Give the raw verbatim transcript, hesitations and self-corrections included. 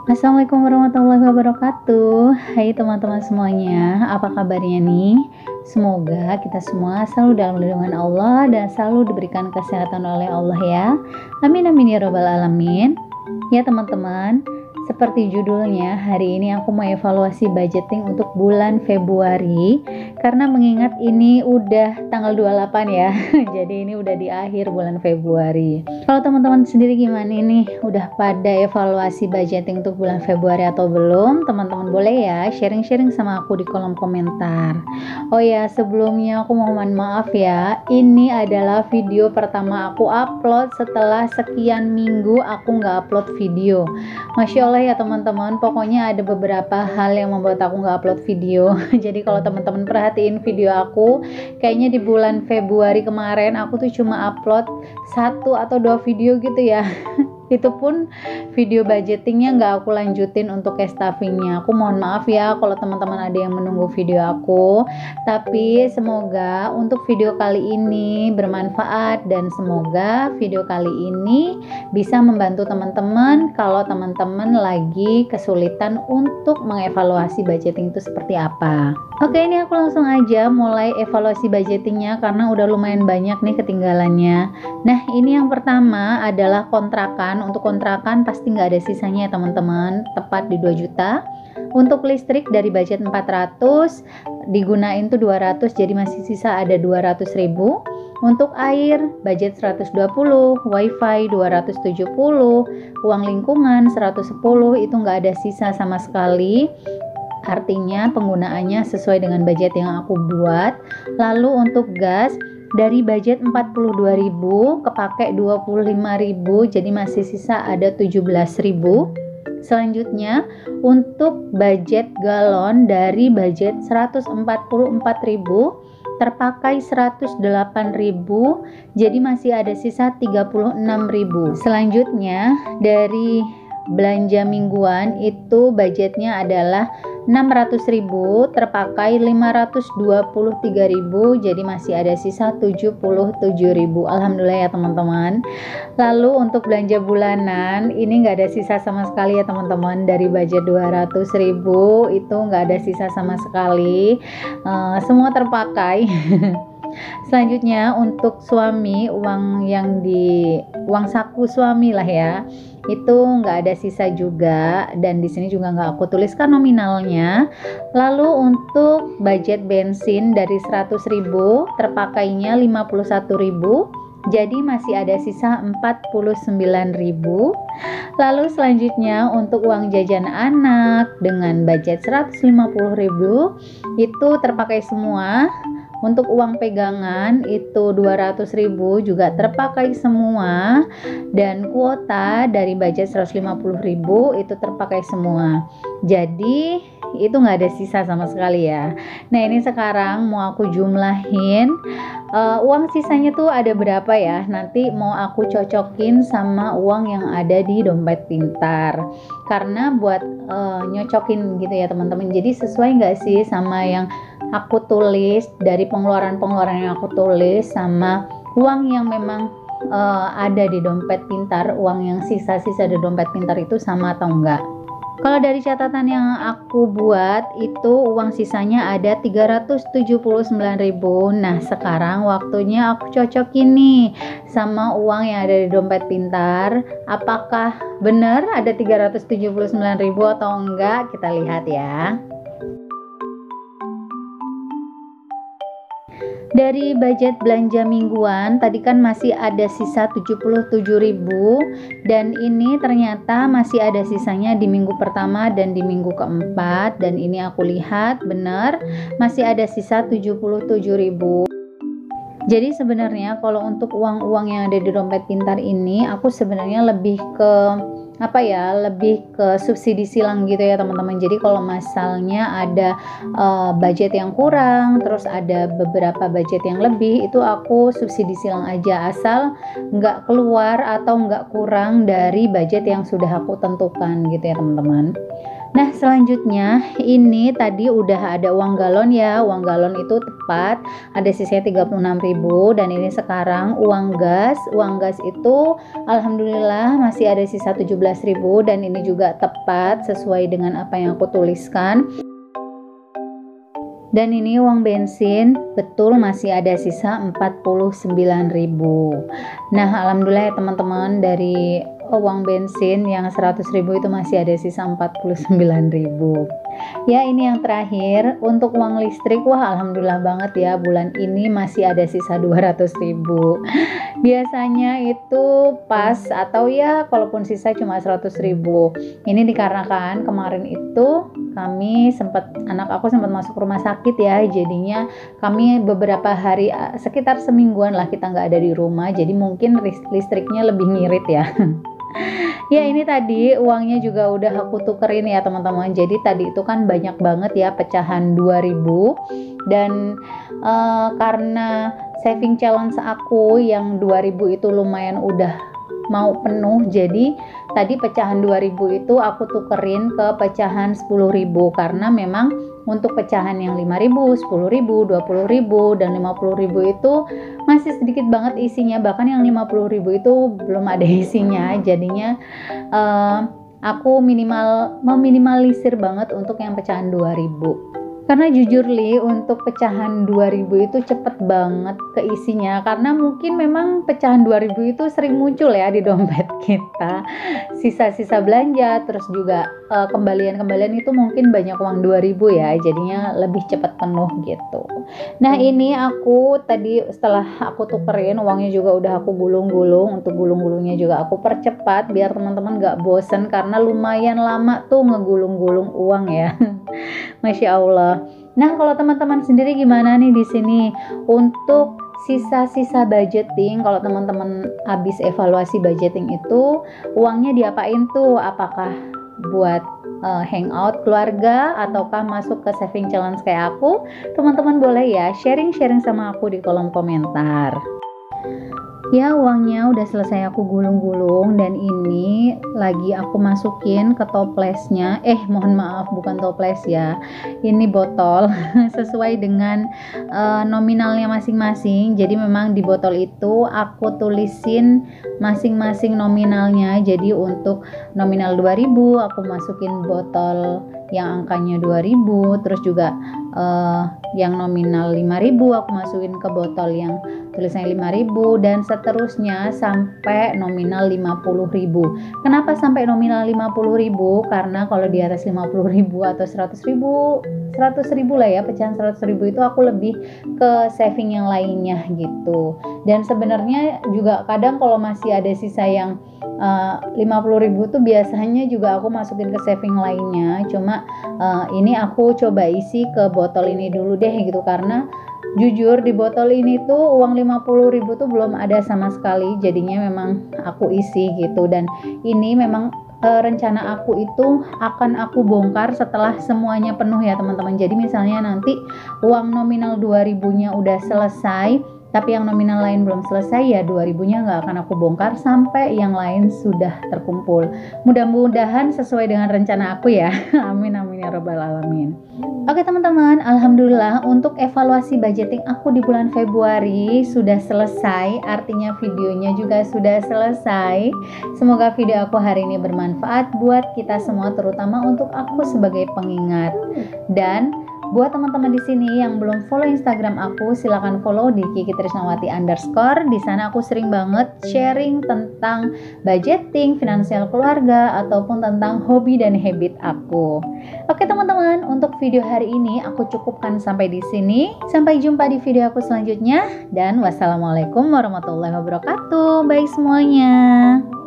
Assalamualaikum warahmatullahi wabarakatuh. Hai teman-teman semuanya, apa kabarnya nih? Semoga kita semua selalu dalam lindungan Allah dan selalu diberikan kesehatan oleh Allah ya. Amin amin ya robbal alamin. Ya teman-teman, seperti judulnya, hari ini aku mau evaluasi budgeting untuk bulan Februari. Karena mengingat ini udah tanggal dua puluh delapan ya. Jadi ini udah di akhir bulan Februari. Kalau teman-teman sendiri gimana nih? Udah pada evaluasi budgeting untuk bulan Februari atau belum? Teman-teman boleh ya sharing-sharing sama aku di kolom komentar. Oh ya, sebelumnya aku mau mohon maaf ya. Ini adalah video pertama aku upload setelah sekian minggu aku nggak upload video. Masya Allah ya teman-teman, pokoknya ada beberapa hal yang membuat aku nggak upload video. Jadi kalau teman-teman perhatiin video aku, kayaknya di bulan Februari kemarin aku tuh cuma upload satu atau dua video gitu ya. Itu pun video budgetingnya nggak aku lanjutin untuk cash stuffingnya. Aku mohon maaf ya kalau teman-teman ada yang menunggu video aku. Tapi semoga untuk video kali ini bermanfaat dan semoga video kali ini bisa membantu teman-teman kalau teman-teman lagi kesulitan untuk mengevaluasi budgeting itu seperti apa. Oke, ini aku langsung aja mulai evaluasi budgetingnya karena udah lumayan banyak nih ketinggalannya. Nah, ini yang pertama adalah kontrakan. Untuk kontrakan pasti nggak ada sisanya ya teman-teman, tepat di dua juta. Untuk listrik dari budget empat ratus digunain tuh dua ratus, jadi masih sisa ada dua ratus ribu. Untuk air budget seratus dua puluh, wifi dua ratus tujuh puluh, uang lingkungan seratus sepuluh, itu nggak ada sisa sama sekali. Artinya penggunaannya sesuai dengan budget yang aku buat. Lalu untuk gas dari budget empat puluh dua ribu kepake dua puluh lima ribu, jadi masih sisa ada tujuh belas ribu. Selanjutnya untuk budget galon dari budget seratus empat puluh empat ribu terpakai seratus delapan ribu, jadi masih ada sisa tiga puluh enam ribu. Selanjutnya dari belanja mingguan itu budgetnya adalah enam ratus ribu terpakai lima ratus dua puluh tiga ribu, jadi masih ada sisa tujuh puluh tujuh ribu. Alhamdulillah ya teman-teman. Lalu untuk belanja bulanan ini nggak ada sisa sama sekali ya teman-teman. Dari budget dua ratus ribu itu nggak ada sisa sama sekali, uh, semua terpakai. Selanjutnya untuk suami, uang yang di uang saku suami lah ya, itu nggak ada sisa juga dan di sini juga nggak aku tuliskan nominalnya. Lalu untuk budget bensin dari seratus ribu terpakainya lima puluh satu ribu, jadi masih ada sisa empat puluh sembilan ribu. Lalu selanjutnya untuk uang jajan anak dengan budget seratus lima puluh ribu itu terpakai semua. Untuk uang pegangan itu dua ratus ribu juga terpakai semua, dan kuota dari budget seratus lima puluh ribu itu terpakai semua. Jadi itu nggak ada sisa sama sekali ya. Nah, ini sekarang mau aku jumlahin uh, uang sisanya tuh ada berapa ya. Nanti mau aku cocokin sama uang yang ada di dompet pintar. Karena buat uh, nyocokin gitu ya teman-teman. Jadi sesuai nggak sih sama yang aku tulis, dari pengeluaran-pengeluaran yang aku tulis sama uang yang memang uh, ada di dompet pintar, uang yang sisa-sisa di dompet pintar itu sama atau enggak. Kalau dari catatan yang aku buat itu uang sisanya ada tiga ratus tujuh puluh sembilan ribu. Nah, sekarang waktunya aku cocokin nih sama uang yang ada di dompet pintar. Apakah benar ada tiga ratus tujuh puluh sembilan ribu atau enggak? Kita lihat ya. Dari budget belanja mingguan tadi kan masih ada sisa tujuh puluh tujuh ribu, dan ini ternyata masih ada sisanya di minggu pertama dan di minggu keempat, dan ini aku lihat benar masih ada sisa tujuh puluh tujuh ribu. Jadi sebenarnya kalau untuk uang-uang yang ada di dompet pintar ini aku sebenarnya lebih ke apa ya, lebih ke subsidi silang gitu ya teman-teman. Jadi kalau misalnya ada uh, budget yang kurang, terus ada beberapa budget yang lebih, itu aku subsidi silang aja asal nggak keluar atau nggak kurang dari budget yang sudah aku tentukan gitu ya teman-teman. Nah, selanjutnya ini tadi udah ada uang galon ya. Uang galon itu tepat ada sisanya tiga puluh enam ribu, dan ini sekarang uang gas. Uang gas itu alhamdulillah masih ada sisa tujuh belas ribu, dan ini juga tepat sesuai dengan apa yang aku tuliskan. Dan ini uang bensin betul masih ada sisa empat puluh sembilan ribu. Nah, alhamdulillah ya teman-teman, dari uang bensin yang seratus ribu itu masih ada sisa empat puluh sembilan ribu. Ya, ini yang terakhir untuk uang listrik. Wah, alhamdulillah banget ya, bulan ini masih ada sisa dua ratus ribu. Biasanya itu pas, atau ya kalaupun sisa cuma seratus ribu. Ini dikarenakan kemarin itu kami sempat, anak aku sempat masuk rumah sakit ya, jadinya kami beberapa hari, sekitar semingguan lah kita nggak ada di rumah, jadi mungkin listriknya lebih ngirit ya. Ya, ini tadi uangnya juga udah aku tukerin ya teman-teman. Jadi tadi itu kan banyak banget ya pecahan dua ribu, dan uh, karena saving challenge aku yang dua ribu itu lumayan udah mau penuh, jadi tadi pecahan dua ribu itu aku tukerin ke pecahan sepuluh ribu, karena memang untuk pecahan yang lima ribu, sepuluh ribu, dua puluh ribu, dan lima puluh ribu itu masih sedikit banget isinya. Bahkan yang lima puluh ribu itu belum ada isinya. Jadinya uh, aku minimal meminimalisir banget untuk yang pecahan dua ribu. Karena jujur Li, untuk pecahan dua ribu itu cepet banget keisinya, karena mungkin memang pecahan dua ribu itu sering muncul ya di dompet kita, sisa-sisa belanja, terus juga uh, kembalian-kembalian itu mungkin banyak uang dua ribu ya, jadinya lebih cepet penuh gitu. Nah, ini aku tadi setelah aku tukerin, uangnya juga udah aku gulung-gulung. Untuk gulung-gulungnya juga aku percepat biar teman-teman gak bosen, karena lumayan lama tuh ngegulung-gulung uang ya. Masya Allah. Nah, kalau teman-teman sendiri gimana nih di sini untuk sisa-sisa budgeting? Kalau teman-teman habis evaluasi budgeting itu uangnya diapain tuh? Apakah buat uh, hangout keluarga ataukah masuk ke saving challenge kayak aku? Teman-teman boleh ya sharing-sharing sama aku di kolom komentar. Ya, uangnya udah selesai aku gulung-gulung, dan ini lagi aku masukin ke toplesnya. Eh, mohon maaf, bukan toples ya. Ini botol sesuai dengan uh, nominalnya masing-masing. Jadi memang di botol itu aku tulisin masing-masing nominalnya. Jadi untuk nominal dua ribu aku masukin botol yang angkanya dua ribu, terus juga uh, yang nominal lima ribu aku masukin ke botol yang tulisannya lima ribu, dan seterusnya sampai nominal lima puluh ribu. Kenapa sampai nominal lima puluh ribu? Karena kalau di atas lima puluh ribu atau seratus ribu, seratus ribu lah ya, pecahan seratus ribu itu aku lebih ke saving yang lainnya gitu. Dan sebenarnya juga kadang kalau masih ada sisa yang uh, lima puluh ribu tuh biasanya juga aku masukin ke saving lainnya. Cuma uh, ini aku coba isi ke botol ini dulu deh gitu, karena jujur di botol ini tuh uang lima puluh ribu tuh belum ada sama sekali, jadinya memang aku isi gitu. Dan ini memang e, rencana aku itu akan aku bongkar setelah semuanya penuh ya teman-teman. Jadi misalnya nanti uang nominal dua ribunya udah selesai, tapi yang nominal lain belum selesai, ya dua ribunya nggak akan aku bongkar sampai yang lain sudah terkumpul. Mudah-mudahan sesuai dengan rencana aku ya. Amin amin ya rabbal alamin. Oke teman-teman, alhamdulillah untuk evaluasi budgeting aku di bulan Februari sudah selesai. Artinya videonya juga sudah selesai. Semoga video aku hari ini bermanfaat buat kita semua, terutama untuk aku sebagai pengingat. Dan buat teman-teman di sini yang belum follow Instagram aku, silakan follow di Kiki Trisnawati underscore. Di sana aku sering banget sharing tentang budgeting, finansial keluarga, ataupun tentang hobi dan habit aku. Oke teman-teman, untuk video hari ini aku cukupkan sampai di sini. Sampai jumpa di video aku selanjutnya, dan wassalamualaikum warahmatullahi wabarakatuh. Baik semuanya.